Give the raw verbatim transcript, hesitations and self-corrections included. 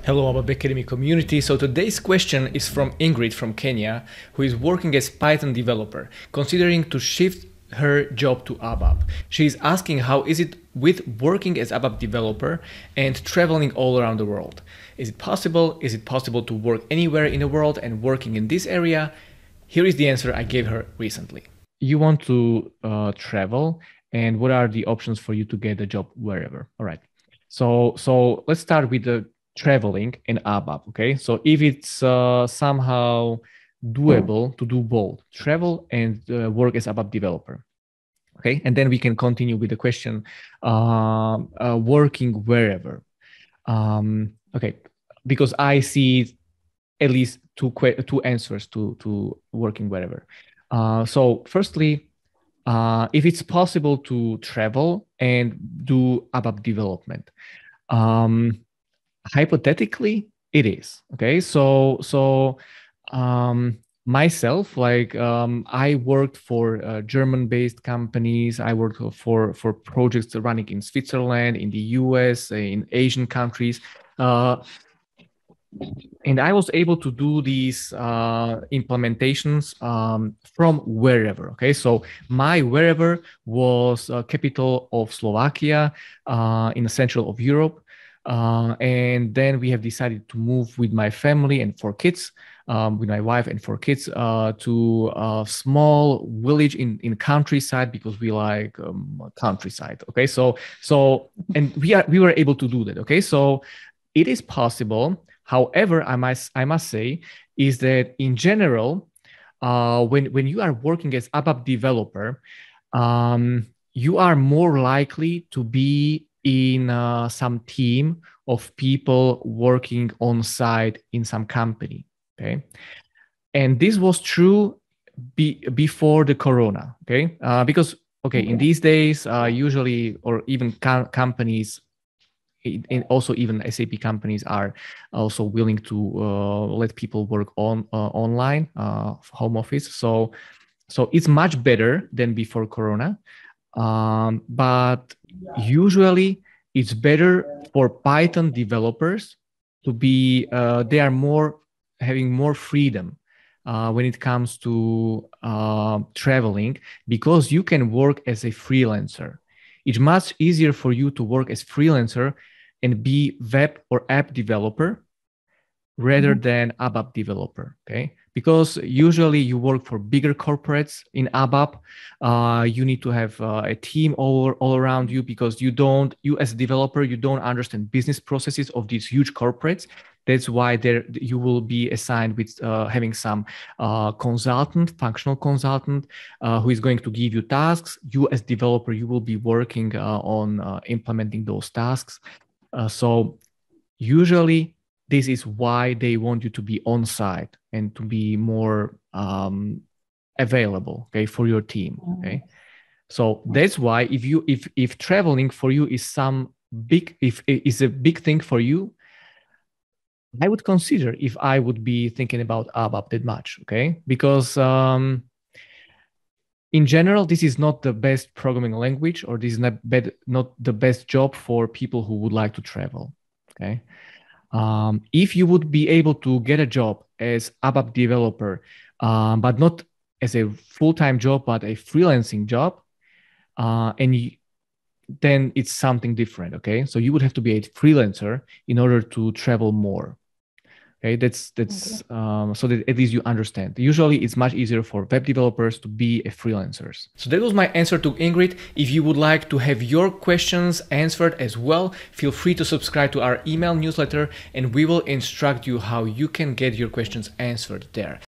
Hello, A B A P Academy community. So today's question is from Ingrid from Kenya, who is working as Python developer, considering to shift her job to A B A P. She is asking how is it with working as A B A P developer and traveling all around the world. Is it possible? Is it possible to work anywhere in the world and working in this area? Here is the answer I gave her recently. You want to uh, travel, and what are the options for you to get a job wherever? All right. So, so let's start with the traveling and A B A P. Okay. So if it's uh, somehow doable to do both travel and uh, work as A B A P developer. Okay. And then we can continue with the question, uh, uh, working wherever. Um, okay. Because I see at least two, two answers to, to working wherever. Uh, so firstly, uh, if it's possible to travel and do A B A P development, um, hypothetically, it is. Okay, so so um, myself, like um, I worked for uh, German-based companies. I worked for for projects running in Switzerland, in the U S, in Asian countries, uh, and I was able to do these uh, implementations um, from wherever. Okay, so my wherever was uh, capital of Slovakia, uh, in the central of Europe. Uh, and then we have decided to move with my family and four kids, um, with my wife and four kids, uh, to a small village in, in countryside because we like um, countryside. Okay, so so and we are we were able to do that. Okay, so it is possible. However, I must I must say is that in general, uh, when when you are working as A B A P developer, um, you are more likely to be in uh, some team of people working on site in some company. Okay, and this was true be, before the corona. Okay, uh, because okay, in these days, uh, usually or even com companies, and also even S A P companies are also willing to uh, let people work on uh, online, uh, home office. So, so it's much better than before corona. Um, but usually it's better for Python developers to be, uh, they are more having more freedom uh, when it comes to uh, traveling, because you can work as a freelancer. It's much easier for you to work as freelancer and be web or app developer rather mm-hmm. than A B A P developer, okay? Because usually you work for bigger corporates in A B A P. Uh, you need to have uh, a team all, all around you, because you don't, you as a developer, you don't understand business processes of these huge corporates. That's why there you will be assigned with uh, having some uh, consultant, functional consultant, uh, who is going to give you tasks. You as developer, you will be working uh, on uh, implementing those tasks. Uh, so usually, this is why they want you to be on site and to be more um, available, okay, for your team. Okay, so that's why if you if if traveling for you is some big if is a big thing for you, I would consider if I would be thinking about A B A P that much. Okay, because um, in general, this is not the best programming language, or this is not bad, not the best job for people who would like to travel. Okay. Um, if you would be able to get a job as A B A P developer, um, but not as a full-time job, but a freelancing job, uh, and you, then it's something different, okay? So you would have to be a freelancer in order to travel more. Okay, that's that's okay. Um, so that at least you understand. Usually, it's much easier for web developers to be a freelancers. So that was my answer to Ingrid. If you would like to have your questions answered as well, feel free to subscribe to our email newsletter, and we will instruct you how you can get your questions answered there.